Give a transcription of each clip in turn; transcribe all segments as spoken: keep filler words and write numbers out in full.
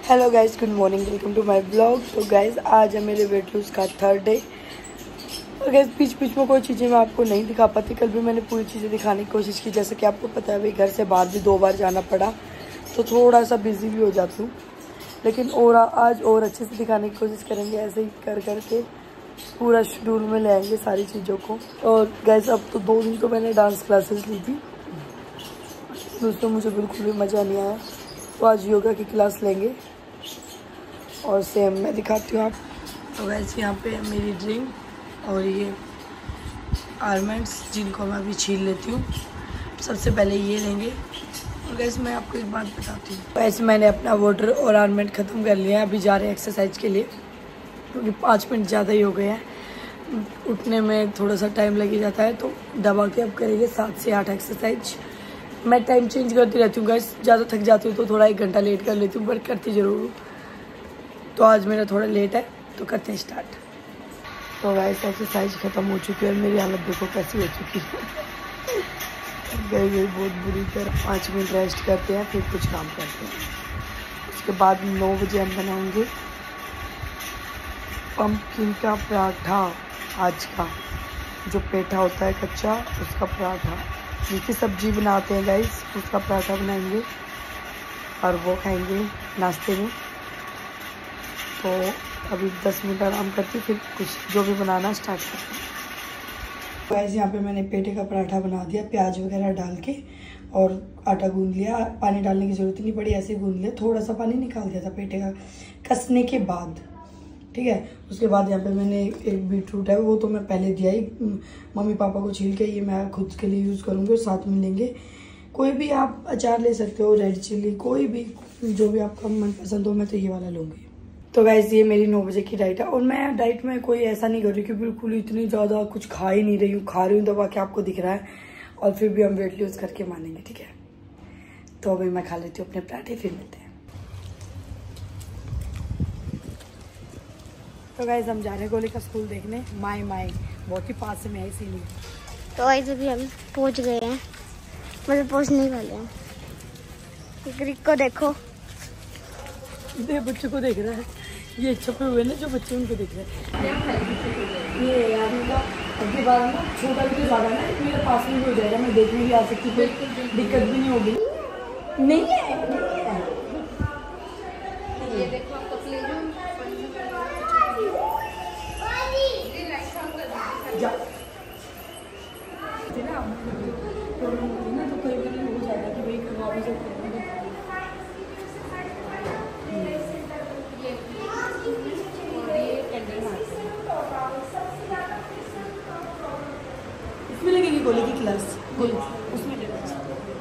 Hello guys, good morning, welcome to my blog. तो guys आज है मेरे वेट लूज का थर्ड डे। और गाइस बीच बीच में कोई चीज़ें मैं आपको नहीं दिखा पाती। कल भी मैंने पूरी चीज़ें दिखाने की कोशिश की, जैसे कि आपको पता है भाई घर से बाहर भी दो बार जाना पड़ा, तो थोड़ा सा बिजी भी हो जाती हूँ। लेकिन और आज और अच्छे से दिखाने की कोशिश करेंगे, ऐसे ही कर करके पूरा शेड्यूल में ले आएंगे सारी चीज़ों को। और गाइस अब तो दो दिन तो मैंने डांस क्लासेस ली थी, दोस्तों मुझे बिल्कुल भी मज़ा नहीं आया, तो आज योगा की क्लास लेंगे और सेम मैं दिखाती हूँ आप। तो वैसे यहाँ पे मेरी ड्रिंक और ये आलमंड्स, जिनको मैं अभी छील लेती हूँ। सबसे पहले ये लेंगे। और वैसे मैं आपको एक बात बताती हूँ, वैसे मैंने अपना वाटर और आलमंड ख़त्म कर लिया है। अभी जा रहे हैं एक्सरसाइज के लिए, क्योंकि पाँच मिनट ज़्यादा ही हो गए हैं, उठने में थोड़ा सा टाइम लग ही जाता है। तो दबा के अब करेंगे सात से आठ एक्सरसाइज। मैं टाइम चेंज करती रहती हूँ गाइस, ज़्यादा थक जाती हूँ तो थोड़ा एक घंटा लेट कर लेती हूँ, पर करती ज़रूर हूँ। तो आज मेरा थोड़ा लेट है, तो करते हैं स्टार्ट। तो गाइस एक्सरसाइज ख़त्म हो चुकी है और मेरी हालत देखो कैसी हो चुकी है, गई गई बहुत बुरी तरह। पाँच मिनट रेस्ट करते हैं, फिर कुछ काम करते हैं। उसके बाद नौ बजे हम बनाएंगे पम्पकिन का पराठा। आज का जो पेठा होता है कच्चा, उसका पराठा, जिसकी सब्जी बनाते हैं गाइस, उसका पराठा बनाएंगे और वो खाएंगे नाश्ते में। तो अभी दस मिनट आराम करके फिर कुछ जो भी बनाना स्टार्ट करते हैं। गाइस यहाँ पे मैंने पेठे का पराठा बना दिया, प्याज वगैरह डाल के, और आटा गूंद लिया। पानी डालने की ज़रूरत नहीं पड़ी, ऐसे गूंद लिया। थोड़ा सा पानी निकाल दिया था पेठे का कसने के बाद, ठीक है। उसके बाद यहाँ पे मैंने एक बीटरूट है, वो तो मैं पहले दिया ही मम्मी पापा को छील के, ये मैं खुद के लिए यूज़ करूँगी। और साथ में लेंगे कोई भी आप अचार ले सकते हो, रेड चिल्ली, कोई भी जो भी आपका मनपसंद हो। मैं तो ये वाला लूँगी। तो वैसे ये मेरी नौ बजे की डाइट है, और मैं डाइट में कोई ऐसा नहीं कर रही कि बिल्कुल इतनी ज़्यादा कुछ खा ही नहीं रही हूँ। खा रही हूँ दबा के, आपको दिख रहा है, और फिर भी हम वेट लूज करके मानेंगे, ठीक है। तो अभी मैं खा लेती हूँ अपने पराठे, फिर मिलते हैं। तो गाइस हम जा रहे हैं गोली का स्कूल देखने। माई माई बहुत ही पास में है, इसीलिए। तो गाइस अभी हम पहुंच गए हैं, मतलब पहुंचने वाले हैं। ग्रीक को देखो, ये बच्चों को देख रहा है, ये छपे हुए ना जो बच्चे, उनको देख रहे हैं। ये यार अगली बार ना छोटा भी तो ज़्यादा ना, मेरे पास में भी हो जाएगा, मैं देखने भी आ सकती, कोई दिक्कत भी नहीं होगी। नहीं है, ये देखो आपका प्लेरूम जा ना, तो कोई भी हो जाएगा कि भाई करवा भी सकते हैं। इसमें लगेगी गोली की क्लास, गोली उसमें ले लो।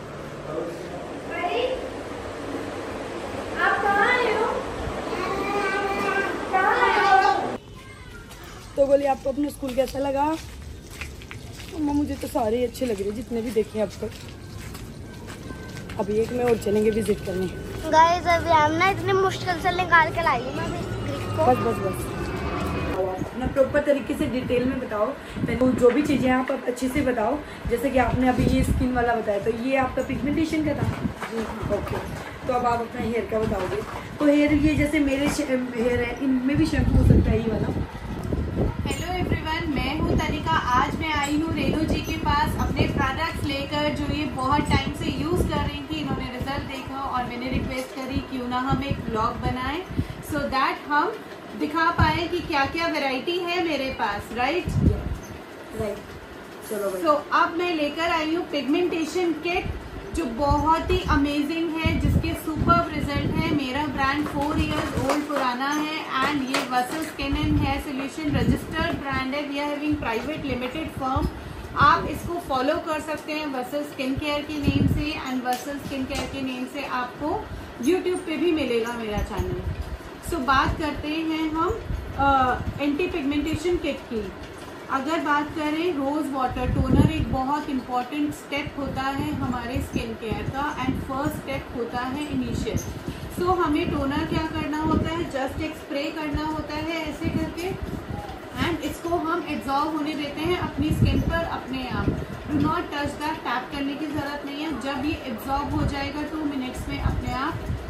तो गोली आपको अपना स्कूल कैसा लगा? मम्मा मुझे तो सारे ही अच्छे लग रहे जितने भी देखे अब तक। अभी एक में और चलेंगे विजिट करने। गाइस अभी हम ना इतनी मुश्किल से निकाल के लाई मैं ग्रीक को। बस बस बस ना, प्रॉपर तरीके से डिटेल में बताओ। तो जो भी चीज़ें आप अच्छे से बताओ। जैसे कि आपने अभी ये स्किन वाला बताया, तो ये आपका पिगमेंटेशन का था जी, ओके। तो अब आप अपना हेयर का बताओगे। तो हेयर ये जैसे मेरे हेयर है, इनमें भी शैम्पू हो सकता है ये वाला। हेलो एवरीवन, मैं हूँ तनिका। आज मैं आई हूँ रेणु जी के पास अपने प्रोडक्ट्स लेकर, जो ये बहुत टाइम से यूज़ कर रही थी। इन्होंने रिजल्ट देखा और मैंने रिक्वेस्ट करी क्यों ना हम एक ब्लॉग बनाएं, सो so दैट हम दिखा पाए कि क्या क्या वैरायटी है मेरे पास, राइट राइट। चलो भाई। सो अब मैं लेकर आई हूँ पिगमेंटेशन किट, जो बहुत ही अमेजिंग है, जिसके सुपर रिजल्ट है। मेरा ब्रांड फोर इयर्स ओल्ड पुराना है, एंड ये Versal skin and hair solution registered brand है। We are having private limited firm. आप इसको फॉलो कर सकते हैं वर्सल स्किन केयर के नेम से, एंड वर्सल स्किन केयर के नेम से आपको यूट्यूब पे भी मिलेगा मेरा चैनल। सो so, बात करते हैं हम एंटी पिगमेंटेशन किट की। अगर बात करें, रोज वाटर टोनर एक बहुत इंपॉर्टेंट स्टेप होता है हमारे स्किन केयर का, एंड फर्स्ट स्टेप होता है इनिशियल। सो so, हमें टोनर क्या करना होता है, जस्ट एक स्प्रे करना होता है ऐसे करके, एंड इसको हम एब्जॉर्ब होने देते हैं अपनी स्किन पर अपने आप। Do not touch that, tap करने की जरूरत नहीं है। जब ये एब्जॉर्ब हो जाएगा टू मिनट्स में अपने आप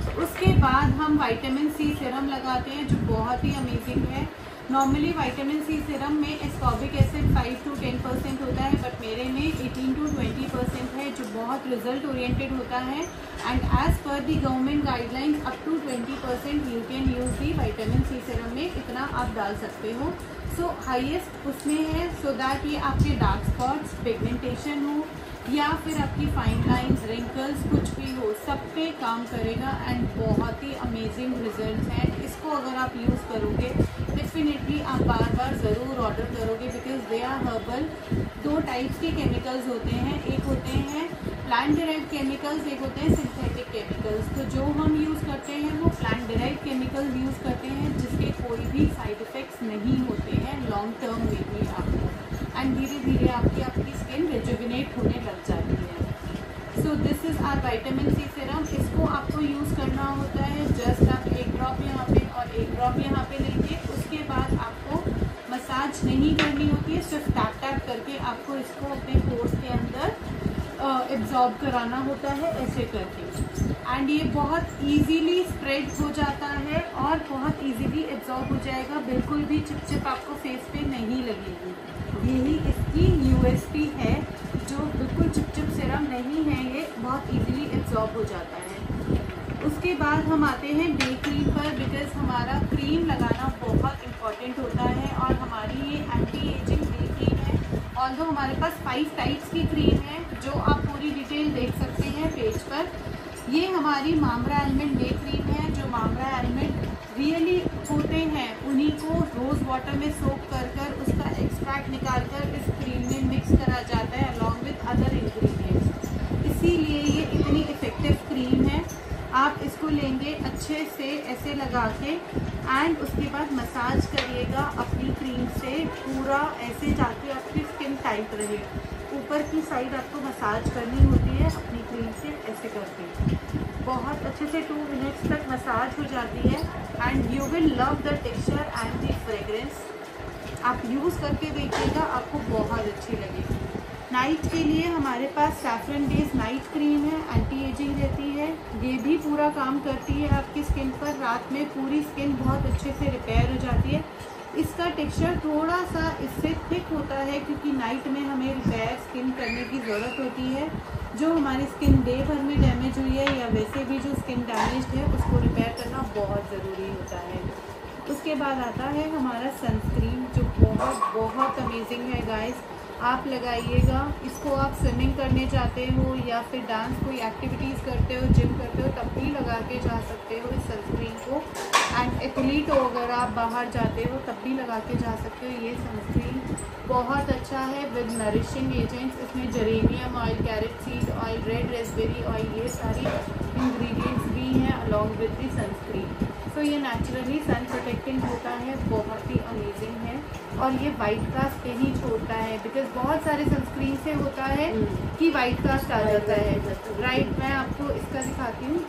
उसके बाद हम विटामिन सी सीरम लगाते हैं जो बहुत ही अमेजिंग है। नॉर्मली विटामिन सी सीरम में ascorbic acid five to ten percent होता है, बट मेरे में एटीन टू ट्वेंटी परसेंट है, जो बहुत रिजल्ट ओरिएंटेड होता है। And as per the government guidelines up to twenty percent you can use the vitamin C serum में, इतना आप डाल सकते हो। सो so, हाईएस्ट उसमें है सो so दैट ये आपके डार्क स्पॉट्स, पिगमेंटेशन हो या फिर आपकी फाइन लाइंस, रिंकल्स कुछ भी हो, सब पे काम करेगा एंड बहुत ही अमेजिंग रिजल्ट है। इसको अगर आप यूज़ करोगे डेफिनेटली आप बार बार ज़रूर ऑर्डर करोगे, बिकॉज दे आर हर्बल। दो टाइप्स के केमिकल्स होते हैं, एक होते हैं प्लांट डिराइव्ड केमिकल्स, एक होते हैं सिंथेटिक केमिकल्स। तो जो हम यूज़ करते हैं वो प्लांट डिराइव्ड केमिकल्स यूज़ करते हैं, जिसके कोई भी साइड इफ़ेक्ट्स नहीं होते हैं लॉन्ग टर्म में भी आपको, एंड धीरे धीरे आपकी आपकी स्किन रिजुविनेट होने लग जाती है। So this is our vitamin C serum. इसको आपको यूज़ करना होता है, जस्ट आप एक ड्रॉप यहाँ पे और एक ड्रॉप यहाँ पे लेंगे। उसके बाद आपको मसाज नहीं करनी होती है, सिर्फ टैप टैप करके आपको इसको अपने पोर्स के अंदर एब्जॉर्ब कराना होता है, ऐसे करके। एंड ये बहुत इजीली स्प्रेड हो जाता है और बहुत इजीली एब्जॉर्ब हो जाएगा, बिल्कुल भी चिपचिप आपको फेस पे नहीं लगेगी। यही इसकी यूएसपी है, जो बिल्कुल चिपचिप सीरम नहीं है, ये बहुत इजीली एब्जॉर्ब हो जाता है। उसके बाद हम आते हैं डे क्रीम पर, बिकॉज हमारा क्रीम लगाना बहुत इम्पॉर्टेंट होता है और हमारी ये एंटी एजिंग डे क्रीम है। ऑल्दो हमारे पास फाइव टाइप्स की क्रीम है, जो आप पूरी डिटेल देख सकते हैं पेज पर। ये हमारी मामरा एलिमेंट डे क्रीम है, जो मामरा एलिमेंट रियली होते हैं उन्हीं को रोज़ वाटर में सोक कर कर उसका एक्सट्रैक्ट निकाल कर इस क्रीम में मिक्स करा जाता है अलॉन्ग विद अदर इंग्रेडिएंट्स, इसीलिए ये इतनी इफ़ेक्टिव क्रीम है। आप इसको लेंगे अच्छे से ऐसे लगा के एंड उसके बाद मसाज करिएगा अपनी क्रीम से, पूरा ऐसे जाके आपकी स्किन टाइट रहे। ऊपर की साइड आपको मसाज करनी होती है अपनी क्रीम से, ऐसे करके बहुत अच्छे से टू मिनट्स तक मसाज हो जाती है and you will love the texture and the fragrance. आप यूज़ करके देखिएगा, आपको बहुत अच्छी लगेगी। नाइट के लिए हमारे पास सैफरन बेस्ड नाइट क्रीम है, एंटी एजिंग रहती है, ये भी पूरा काम करती है आपकी स्किन पर। रात में पूरी स्किन बहुत अच्छे से रिपेयर हो जाती है। इसका टेक्सचर थोड़ा सा इससे थिक होता है, क्योंकि नाइट में हमें रिपेयर स्किन करने की ज़रूरत होती है। जो हमारी स्किन डे भर में डैमेज हुई है या वैसे भी जो स्किन डैमेज है, उसको रिपेयर करना बहुत ज़रूरी होता है। उसके बाद आता है हमारा सनस्क्रीन, जो बहुत बहुत अमेजिंग है गाइस। आप लगाइएगा इसको, आप स्विमिंग करने जाते हो या फिर डांस कोई एक्टिविटीज़ करते हो, जिम करते हो, तब भी लगा के जा सकते हो इस सनस्क्रीन को। एंड एथलीट हो अगर आप बाहर जाते हो तब भी लगा के जा सकते हो। ये सनस्क्रीन बहुत अच्छा है विद नरिशिंग एजेंट्स। इसमें geranium oil, carrot seed oil, red raspberry oil, ये सारी इंग्रेडिएंट्स भी हैं along with the sunscreen. So ये नेचुरली सन प्रोटेक्टिंग होता है, बहुत ही अमेजिंग है और ये वाइट कास्ट नहीं छोड़ता है, बिकॉज बहुत सारे सनस्क्रीन से होता है कि वाइट कास्ट आ जाता है। राइट, मैं आपको इसका दिखाती हूँ।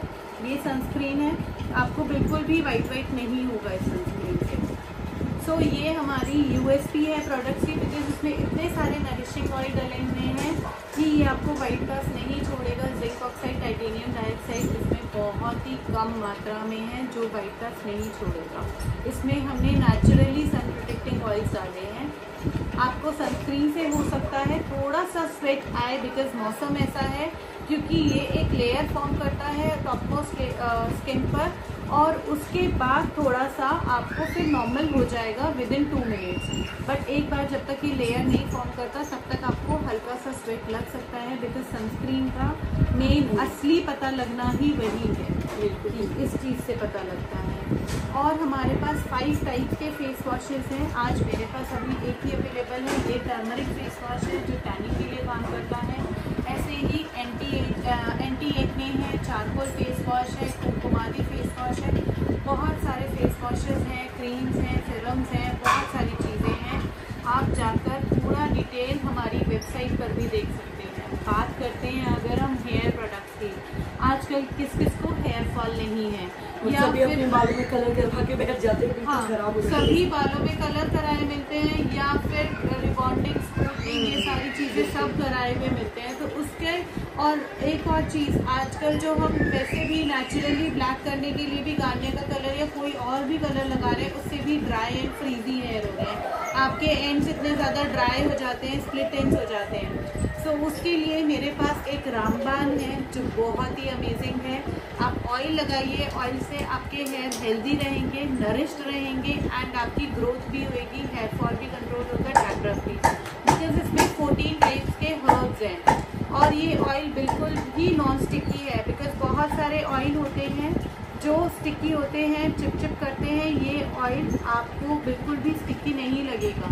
ये सनस्क्रीन है, आपको बिल्कुल भी वाइट वाइट नहीं होगा इस सनस्क्रीन से। सो so, ये हमारी यूएसपी है प्रोडक्ट्स की, बिकॉज इसमें इतने सारे नरिशिंग ऑयल डले हुए हैं कि ये आपको वाइट कास्ट नहीं छोड़ेगा। जिंक ऑक्साइड, टाइटेनियम डाइऑक्साइड इसमें बहुत ही कम मात्रा में है, जो वाइट कास्ट नहीं छोड़ेगा। इसमें हमने नेचुरली सन प्रोटेक्टिंग ऑयल्स डाले हैं। आपको सनस्क्रीन से हो सकता है थोड़ा सा स्वेट आए, बिकॉज मौसम ऐसा है, क्योंकि ये एक लेयर फॉर्म करता है टॉपमोस्ट स्किन पर, और उसके बाद थोड़ा सा आपको फिर नॉर्मल हो जाएगा within two minutes. But एक बार जब तक ये लेयर नहीं फॉर्म करता तब तक आपको हल्का सा स्वेट लग सकता है, बिकॉज सनस्क्रीन का मेन असली पता लगना ही वही है, इस चीज़ से पता लगता है। और हमारे पास फाइव टाइप के फेस वॉशेज़ हैं। आज मेरे पास अभी एक ही अवेलेबल है, ये टर्मरिक फेस वॉश है जो टैनिंग के लिए काम करता है। ऐसे ही एंटी एंटी एक्ने है, चारकोल फेस वॉश है, कुमकुमादी फेस वॉश है, बहुत सारे फेस वॉशेज़ हैं, क्रीम्स हैं, सीरम्स हैं, बहुत सारी चीज़ें हैं। आप जाकर पूरा डिटेल हमारी वेबसाइट पर भी देख सकते हैं। बात करते हैं अगर हम हेयर प्रोडक्ट्स की, आजकल किस किस को हेयर फॉल नहीं है, या सभी अपने बालों में कलर करवा के बैठ जाते हैं, हाँ, खराब हो सभी बालों में कलर कराए मिलते हैं, या फिर रिबॉन्डिंग स्ट्रेटनिंग, ये सारी चीज़ें सब कराए हुए मिलते हैं। तो उसके और एक और चीज़, आजकल जो हम वैसे भी नेचुरली ब्लैक करने के लिए भी गार्नियर का कलर या कोई और भी कलर लगा रहे हैं, उससे भी ड्राई एंड फ्रीजी हेयर हो रहे हैं, आपके एंड्स इतने ज़्यादा ड्राई हो जाते हैं, स्प्लिट एंड्स हो जाते हैं। सो so, उसके लिए मेरे पास एक रामबान है जो बहुत ही अमेजिंग है। आप ऑयल लगाइए, ऑयल से आपके हेयर हेल्दी रहेंगे, नरिश्ड रहेंगे एंड आपकी ग्रोथ भी होएगी, हेयर फॉल भी कंट्रोल होगा, डैंड्रफ भी, बिकॉज इसमें फोर्टीन टाइप्स के हर्ब्स हैं। और ये ऑयल बिल्कुल भी नॉन स्टिकी है, बिकॉज बहुत सारे ऑयल होते हैं जो स्टिकी होते हैं, चिपचिप करते हैं। ये ऑयल आपको बिल्कुल भी स्टिकी नहीं लगेगा।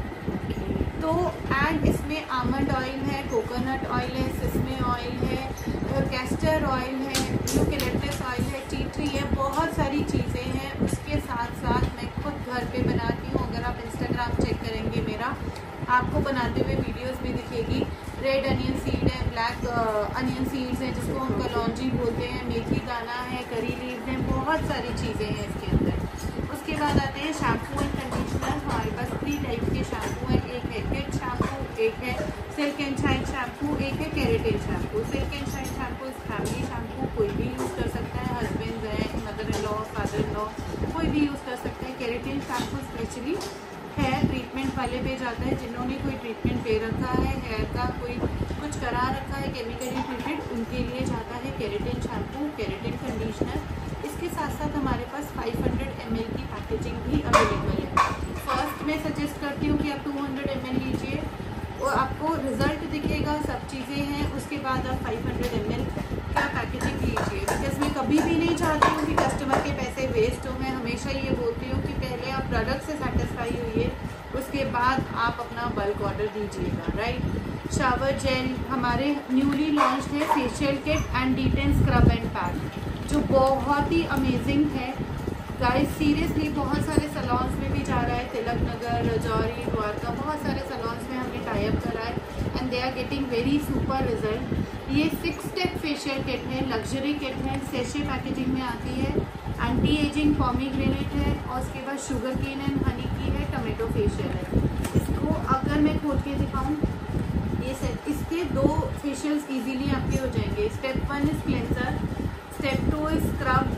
तो एंड इसमें आमंड ऑयल है, कोकोनट ऑयल है, सिसमे ऑयल है, कैस्टर ऑयल है, यूकेलिप्टस ऑयल है, टी ट्री है, बहुत सारी चीज़ें हैं। उसके साथ साथ मैं खुद घर पे बनाती हूँ। अगर आप इंस्टाग्राम चेक करेंगे मेरा, आपको बनाते हुए वीडियोस भी दिखेगी। रेड अनियन सीड है, ब्लैक अनियन सीड्स हैं जिसको हम कलौंजी बोलते हैं, मेथी दाना है, करी लीव्स हैं, बहुत सारी चीज़ें हैं इसके अंदर। उसके बाद आते हैं शैम्पू एंड कंडीशनर। हमारे पास थ्री टाइप के शैम्पू हैं, एक है किड शैम्पू, एक है सिल्क एंड शाइन शैम्पू, एक है keratin shampoo. Silk and shine shampoo is family shampoo कोई भी यूज़ कर सकता है, हस्बैंड है, mother in law, father in law, कोई भी यूज़ कर सकते हैं। Keratin shampoo specially hair treatment वाले पे जाता है, जिन्होंने कोई ट्रीटमेंट ले रखा है, हेयर का कोई कुछ करा रखा है केमिकली ट्रीटेड, उनके लिए जाता है केराटिन शैम्पू, केराटिन कंडीशनर। इसके साथ साथ हमारे पास फाइव हंड्रेड एम एल की पैकेजिंग भी अवेलेबल है। फर्स्ट मैं सजेस्ट करती हूँ कि आप टू हंड्रेड एम एल लीजिए और आपको रिजल्ट दिखेगा, सब चीज़ें हैं। उसके बाद आप फाइव हंड्रेड एम एल का पैकेजिंग लीजिए, बिकॉज मैं कभी भी नहीं चाहती हूँ कि कस्टमर के पैसे वेस्ट हो। मैं हमेशा ये बोलती हूँ कि पहले आप प्रोडक्ट से सेटिस्फाई होइए, उसके बाद आप अपना बल्क ऑर्डर दीजिएगा, राइट। शावर जेल हमारे न्यूली लॉन्च है, facial kit and d tan scrub and pack, जो बहुत ही अमेजिंग है गाइस। सीरियसली बहुत सारे सलॉन्स में भी जा रहा है, तिलक नगर, रजौरी, द्वारका, बहुत सारे सलॉन्स में हमने टाई अप करा है and they are getting very super result. ये सिक्स स्टेप फेशियल किट है, लग्जरी किट है, सेशे पैकेजिंग में आती है, एंटी एजिंग पॉमीग्रेनेट है और उसके बाद शुगर केन एंड हनी की है, टमेटो फेशियल है। इसको अगर मैं खोल के दिखाऊँ, ये सेट, इसके दो फेशियल्स इजीली आपके हो जाएंगे। Step one is cleanser, step two is scrub,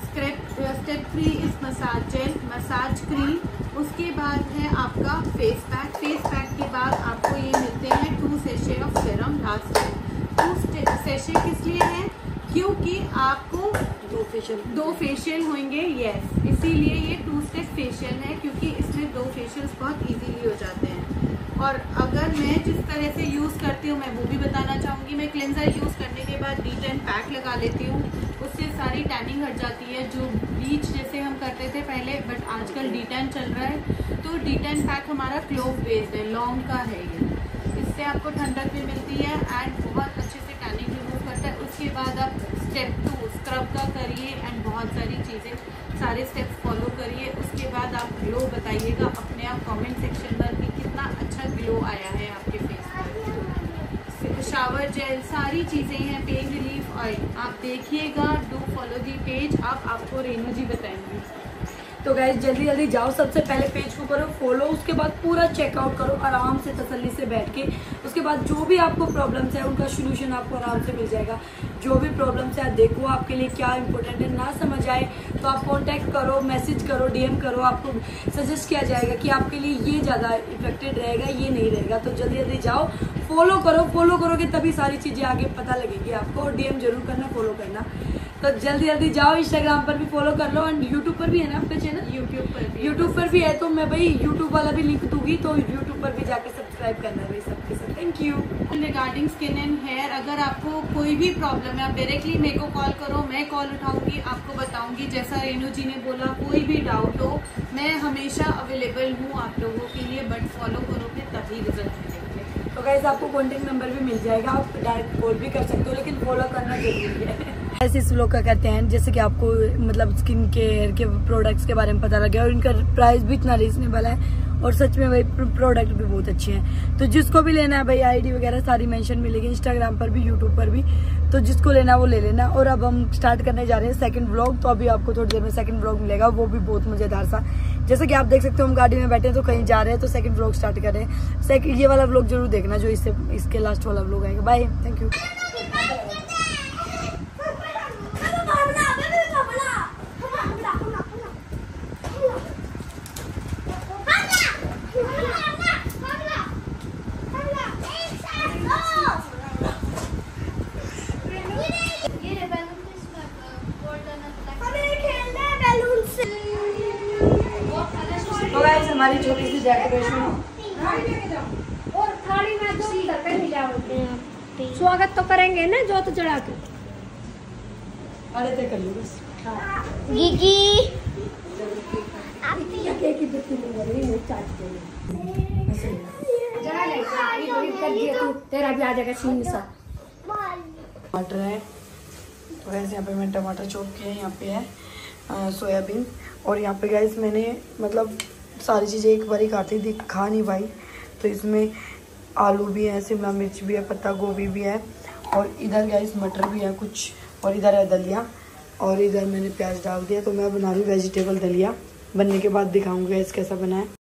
step three is massage gel, massage cream, उसके बाद है आपका फेस पैक। फेस पैक के बाद आपको ये मिलते हैं two sachet of serum last time. Two sachet किस लिए है? क्योंकि आपको दो फेशियल दो फेशियल होंगे, यस, इसीलिए ये टू स्टेप फेशियल है, क्योंकि इसमें दो फेशियल्स बहुत इजीली हो जाते हैं। और अगर मैं जिस तरह से यूज़ करती हूँ मैं वो भी बताना चाहूँगी। मैं क्लेंजर यूज़ करने के बाद डी टेन पैक लगा लेती हूँ, उससे सारी टैनिंग हट जाती है, जो ब्लीच जैसे हम करते थे पहले, बट आजकल डी टेन चल रहा है। तो डी टेन पैक हमारा क्लोव बेस्ड है, लौंग का है ये, इससे आपको ठंडक भी मिलती है एंड बहुत अच्छे से टैनिंग रिमूव करता है। उसके बाद आप स्टेप टू स्क्रब का करिए एंड बहुत सारी चीज़ें, सारे स्टेप्स फॉलो करिए। उसके बाद आप ग्लो बताइएगा अपने आप कमेंट सेक्शन में कि कितना अच्छा ग्लो आया है आपके फेस पर। शावर जेल, सारी चीज़ें हैं, पेन रिलीफ ऑयल, आप देखिएगा, डू फॉलो दी पेज। अब आपको रेनू जी बताएंगे। तो गाइस जल्दी जल्दी जाओ, सबसे पहले पेज को करो फॉलो, उसके बाद पूरा चेकआउट करो आराम से तसल्ली से बैठ के। उसके बाद जो भी आपको प्रॉब्लम्स है उनका सोल्यूशन आपको आराम से मिल जाएगा। जो भी प्रॉब्लम्स है देखो आपके लिए क्या इंपॉर्टेंट है, ना समझ आए तो आप कांटेक्ट करो, मैसेज करो, डीएम करो, आपको सजेस्ट किया जाएगा कि आपके लिए ये ज़्यादा इफेक्टेड रहेगा, ये नहीं रहेगा। तो जल्दी जल्दी जाओ, फॉलो करो, फॉलो करोगे तभी सारी चीज़ें आगे पता लगेगी आपको। और डीएम जरूर करना, फॉलो करना। तो जल्दी जल्दी जाओ, इंस्टाग्राम पर भी फॉलो कर लो एंड यूट्यूब पर भी है ना आपका चैनल? यूट्यूब पर भी यूट्यूब पर भी है, तो मैं भाई यूट्यूब वाला भी लिंक दूंगी, तो यूट्यूब पर भी जाके सब्सक्राइब करना भाई सबके साथ। Thank you. Regarding skin and hair, अगर आपको कोई भी प्रॉब्लम है आप डायरेक्टली मेरे को कॉल करो, मैं कॉल उठाऊंगी, आपको बताऊंगी। जैसा रेनू जी ने बोला, कोई भी डाउट हो मैं हमेशा अवेलेबल हूँ आप लोगों के लिए, बट फॉलो करोगे तभी रिजल्ट मिलेंगे। तो गाइस आपको कॉन्टेक्ट नंबर भी मिल जाएगा, आप डायरेक्ट कॉल भी कर सकते हो, लेकिन फॉलो करना जरूरी है। ऐसे इस व्लॉग का कहते हैं, जैसे कि आपको मतलब स्किन केयर के प्रोडक्ट्स के बारे में पता लगे और इनका प्राइस भी इतना रीजनेबल है और सच में भाई प्रोडक्ट भी बहुत अच्छे हैं। तो जिसको भी लेना है भाई आईडी वगैरह सारी मेंशन मिलेगी इंस्टाग्राम पर भी यूट्यूब पर भी, तो जिसको लेना वो ले लेना। और अब हम स्टार्ट करने जा रहे हैं सेकंड व्लॉग। तो अभी आपको थोड़ी देर में सेकंड व्लॉग मिलेगा, वो भी बहुत मजेदार सा। जैसे कि आप देख सकते हो हम गाड़ी में बैठे हैं तो कहीं जा रहे हैं, तो सेकंड व्लॉग स्टार्ट कर रहे हैं। सेकंड ये वाला व्लॉग जरूर देखना जो इससे इसके लास्ट वाला व्लॉग आएगा। Bye, thank you. तो गाइस हमारी छोटी सी डेकोरेशन और थाली में दो ढक्कन मिला होते हैं। स्वागत तो करेंगे ना जोत जला के। अरे तय कर लो बस। गिगी जला ले कर दिया तू, तेरा भी आ जाएगा सीन सा। टमाटर है तो वैसे यहाँ पे मैं टमाटर चॉप किया है। यहाँ पे है आ, सोयाबीन। और यहाँ पे गाइस मैंने मतलब सारी चीज़ें एक बार ही काटी थी, खा नहीं पाई। तो इसमें आलू भी है, शिमला मिर्च भी है, पत्ता गोभी भी है, और इधर गाइस मटर भी है कुछ, और इधर है दलिया, और इधर मैंने प्याज डाल दिया। तो मैं बना रही हूँ वेजिटेबल दलिया। बनने के बाद दिखाऊंगी गाइस कैसा बना है।